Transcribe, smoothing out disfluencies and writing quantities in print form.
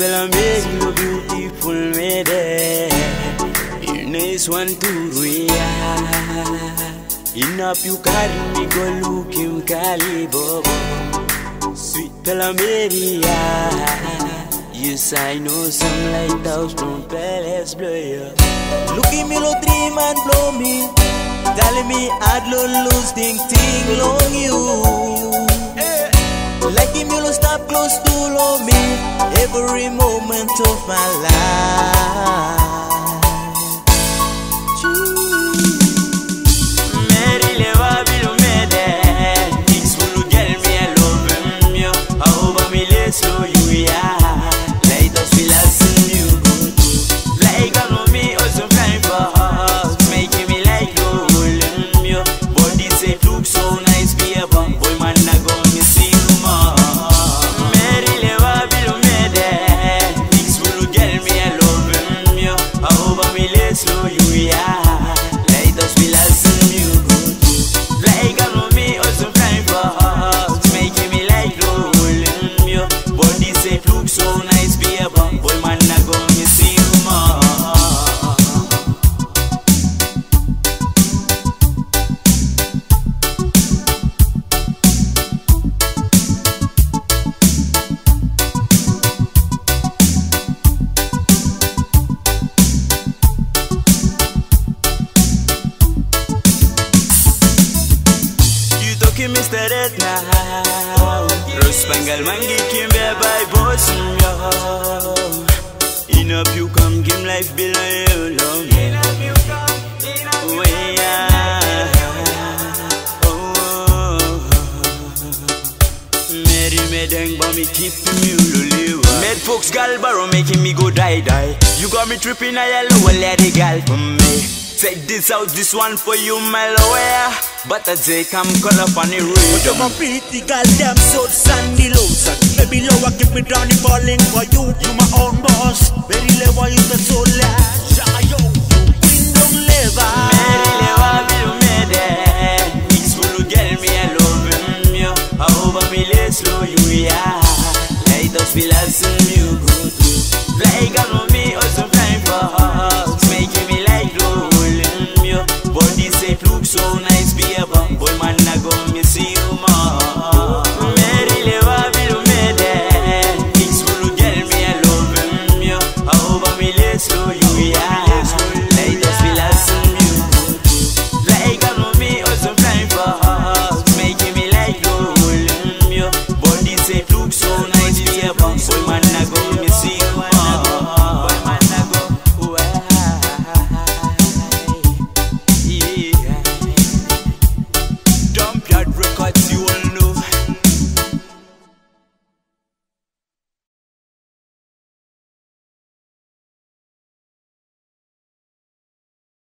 Pela Meri, you beautiful Meri. You nice one to in up you carry me go look him Cali Bobo. Sweet Pela Meri, yes I know some lighthouse from Palace blow you. Look at me, lo dream and blow me. Telling me I'd lose ting long you. Like him, you lo stop close to love me every moment of my life. Meri lewa bilo mede. It's full girl me I love him yo. Over me let's slow you ya. Like us we listen you good. Like I know me also flying for us. Making me like you yo. Body say look so nice be a bum boy man I go me see you more. Meri lewa bilo mede. It's full girl me I love him yo. Over me let's slow you ya. Like us we listen you good. Like I know me also flying for us. Making me like rolling yo. Body say look so nice be a bum boy man I go me see you more. Mr. Red now Rospangal mangi kimbe by boss yo. In up you come game life below you long. Meri medeng but me keep me lewa. Med folks gal barrow making me go die. You got me tripping a yellow lady gal for me. Take this out, this one for you, my lawyer. Bata come call up on the road. But you're my pretty girl, damn so sandy loser. Baby lower, keep me down, falling for you. You my own boss. Very lewa, you the soul.